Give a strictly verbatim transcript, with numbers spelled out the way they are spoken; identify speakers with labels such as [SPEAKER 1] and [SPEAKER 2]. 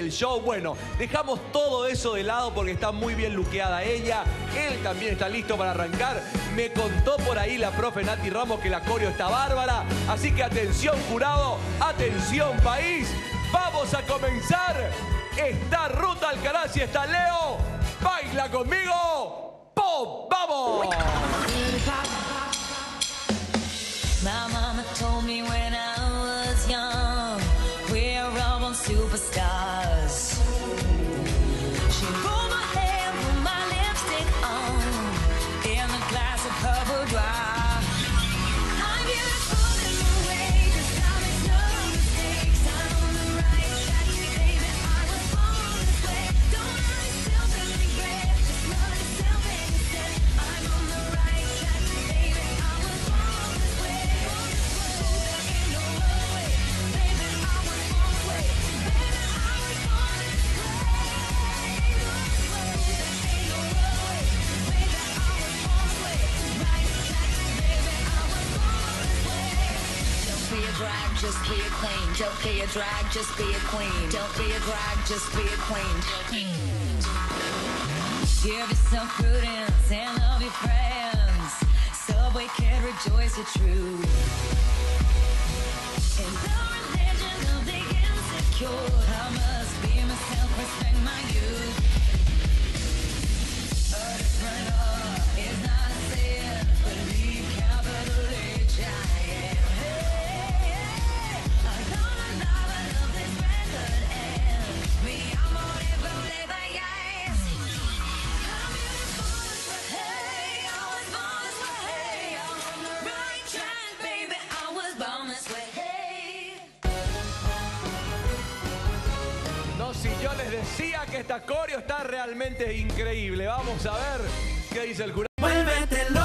[SPEAKER 1] el show. Bueno, dejamos todo eso de lado porque está muy bien luqueada ella. Él también está listo para arrancar. Me contó por ahí la profe Nati Ramos que la coreo está bárbara. Así que atención jurado, atención país. Vamos a comenzar. Está Ruta Alcaraz y está Leo. ¡Baila conmigo! ¡Pop! ¡Vamos!
[SPEAKER 2] My mama told me when I was young, we're all born superstars. She pulled my hair, put my lipstick on, in a glass of purple dry. I'm beautiful in my way, 'cause I make no mistakes. I'm on the right track, baby, I was born this way. Don't hurt yourself and regret, just love yourself instead. I'm on the right track, baby, I was born this way. Just be a queen. Don't be a drag, just be a queen. Don't be a drag, just be a queen. Give yourself prudence and love your friends. Subway can rejoice your truth. In the religion of the insecure, I must be myself, respect my youth. A different heart is not a sin. Believe capital H I am.
[SPEAKER 1] Si yo les decía que esta coreo está realmente increíble. Vamos a ver qué dice el jurado.
[SPEAKER 3] Vuélvete loco.